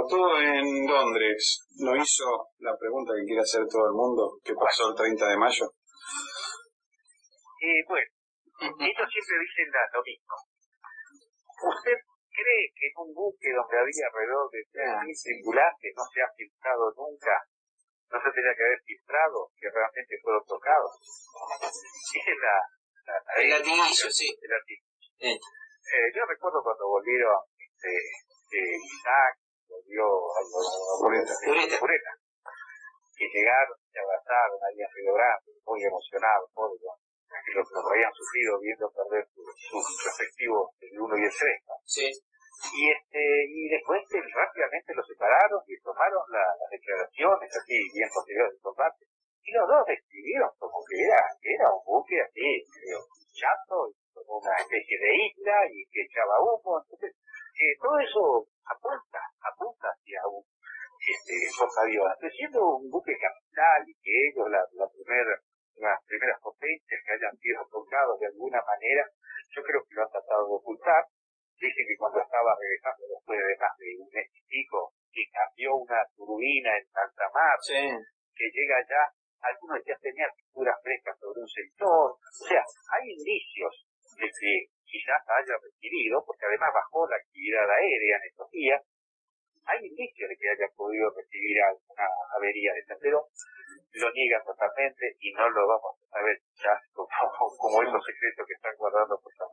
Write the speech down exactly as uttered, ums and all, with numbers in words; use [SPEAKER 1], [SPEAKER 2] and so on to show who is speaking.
[SPEAKER 1] todo en Londres, ¿no hizo la pregunta que quiere hacer todo el mundo? ¿Qué pasó el treinta de mayo?
[SPEAKER 2] Eh, bueno, ellos siempre dicen la- lo mismo. ¿Usted cree que en un buque donde había alrededor de tres mil tripulantes no se ha filtrado nunca? ¿No se tenía que haber filtrado que realmente fueron tocados? Esa es la... la, la
[SPEAKER 3] El latiguillo, sí.
[SPEAKER 2] El latiguillo.
[SPEAKER 3] Eh.
[SPEAKER 2] Eh, yo recuerdo cuando volvieron este, eh, Isaac, volvió
[SPEAKER 1] Pureta.
[SPEAKER 2] Pureta, Pureta, que llegaron, se abrazaron ahí en Río Grande, muy emocionados, todos los que los, los habían sufrido viendo perder sus su respectivos, el uno y el tres, ¿no?
[SPEAKER 3] Sí.
[SPEAKER 2] Y este y después eh, rápidamente los separaron y tomaron la, las declaraciones así bien posteriores de combate. Y los dos describieron como que era, que era un buque así, medio chato, como una especie de isla y que echaba humo. Entonces, eh, todo eso apunta, apunta hacia un este, portaaviones. Entonces, siendo un buque capital y que ellos, la, la primera, las primeras potencias que hayan sido tocados de alguna manera, yo creo que lo han tratado de ocultar. Dicen que cuando estaba regresando después de más de un mes y pico, que cambió una turbina en alta mar,
[SPEAKER 3] Sí.
[SPEAKER 2] que llega allá, algunos ya tenían pinturas frescas sobre un sector. O sea, hay indicios de que quizás haya recibido, porque además bajó la actividad aérea en estos días, hay indicios de que haya podido recibir alguna avería de esa, pero lo niegan totalmente y no lo vamos a saber ya como, como esos secretos que están guardando por favor.